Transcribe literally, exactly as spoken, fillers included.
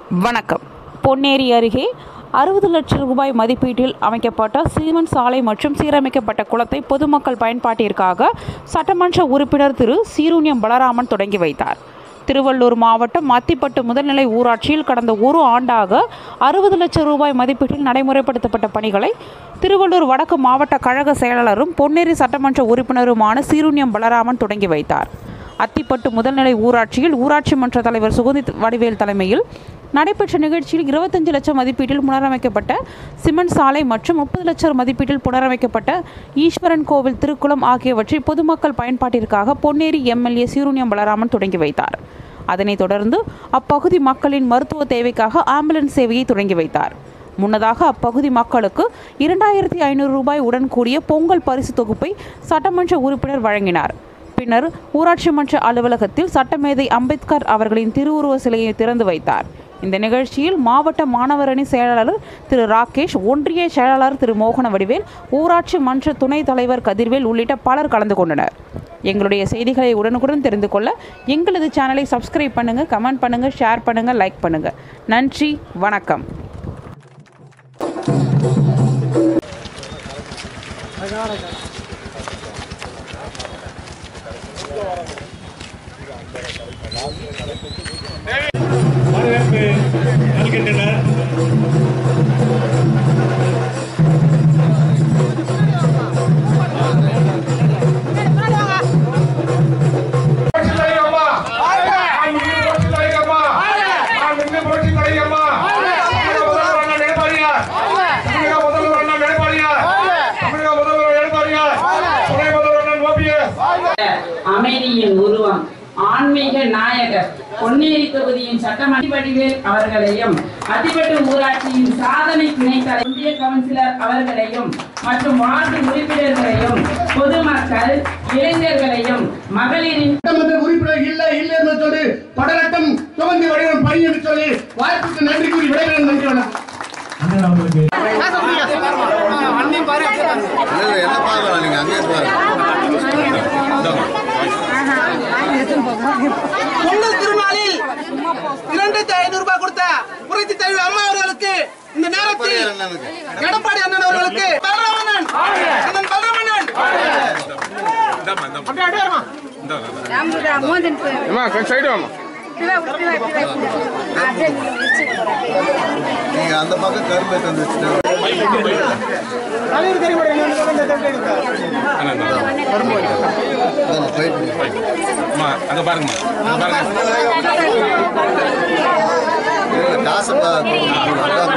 வணக்கம். பொன்னேரி அருகே அறுபது லட்சம் ரூபாய் மதிப்பீட்டில் அமைக்கப்பட்ட சிமெண்ட் சாலை மற்றும் சீரமைக்கப்பட்ட குளத்தை பொதுமக்கள் பயன்பாட்டிற்காக சட்டமன்ற உறுப்பினர் திரு சீருண்யம் பலராமன் தொடங்கி வைத்தார். திருவள்ளூர் மாவட்டம் அத்திப்பட்டு முதல்நிலை ஊராட்சியில் கடந்த ஒரு ஆண்டாக அறுபது லட்சம் ரூபாய் மதிப்பீட்டில் நடைமுறைப்படுத்தப்பட்ட பணிகளை திருவள்ளூர் வடக்கு மாவட்ட கழக செயலாளரும் பொன்னேரி சட்டமன்ற உறுப்பினருமான சீருண்யம் பலராமன் தொடங்கி வைத்தார். அத்திப்பட்டு முதல்நிலை ஊராட்சியில் ஊராட்சி மன்ற தலைவர் சுகந்தி வடிவேல் தலைமையில் நடைபெற்ற நிகழ்ச்சியில் இருபத்தஞ்சு லட்சம் மதிப்பீட்டில் புனரமைக்கப்பட்ட சிமெண்ட் சாலை மற்றும் முப்பது லட்சம் மதிப்பீட்டில் புனரமைக்கப்பட்ட ஈஸ்வரன் கோவில் திருக்குளம் ஆகியவற்றை பொதுமக்கள் பயன்பாட்டிற்காக பொன்னேரி எம்எல்ஏ சீருண்யம் பலராமன் தொடங்கி வைத்தார். அதனைத் தொடர்ந்து அப்பகுதி மக்களின் மருத்துவ தேவைக்காக ஆம்புலன்ஸ் சேவையை தொடங்கி வைத்தார். முன்னதாக அப்பகுதி மக்களுக்கு இரண்டாயிரத்தி ஐநூறு ரூபாய் உடன் கூடிய பொங்கல் பரிசு தொகுப்பை சட்டமன்ற உறுப்பினர் வழங்கினார். பின்னர் ஊராட்சி மன்ற அலுவலகத்தில் சட்டமேதை அம்பேத்கர் அவர்களின் திருவுருவ சிலையை திறந்து வைத்தார். இந்த நிகழ்ச்சியில் மாவட்ட மாணவரணி செயலாளர் திரு ராகேஷ், ஒன்றிய செயலாளர் திரு மோகன வடிவேல், ஊராட்சி மன்ற துணைத் தலைவர் கதிர்வேல் உள்ளிட்ட பலர் கலந்து கொண்டனர். எங்களுடைய செய்திகளை உடனுக்குடன் தெரிந்து கொள்ள எங்களது சேனலை சப்ஸ்கிரைப் பண்ணுங்க, கமெண்ட் பண்ணுங்க, ஷேர் பண்ணுங்க, லைக் பண்ணுங்க. நன்றி, வணக்கம். வரவேற்பு நல்கின்றனர். அமைதியின் உருவம் ஆன்மீக நாயகர் பொன்னேரி தொகுதியின் சட்டமன்ற வடிவேல் அவர்களையும், அத்திப்பட்டு ஊராட்சியின் சாதனை துணைத் தலைவர் ஒன்றிய கவுன்சிலர் அவர்களையும் மற்றும் வார்டு உறுப்பினர்களையும் பொதுமக்கள் இளைஞர்களையும் மகளிரின் உறுப்பினர் இல்லை இல்லை என்பதோடு படலட்டம் துவங்கி வடிவம் பணி என்று சொல்லி வாய்ப்புக்கு நன்றி கூறி விடைபெறும். நன்றி, வணக்கம். பொங்கல் திருநாளில் இரண்டாயிரத்தி ஐநூறு ரூபாய் கொடுத்த புரட்சி தலைவர் அம்மா அவர்களுக்கு இந்த நேரத்தில் எடப்பாடி அண்ணன் அவர்களுக்கு பலராமன் அண்ணன் பலராமன் நீங்க அந்த பக்கம் கரும்பு தந்துச்சு அங்க பாருங்க காசு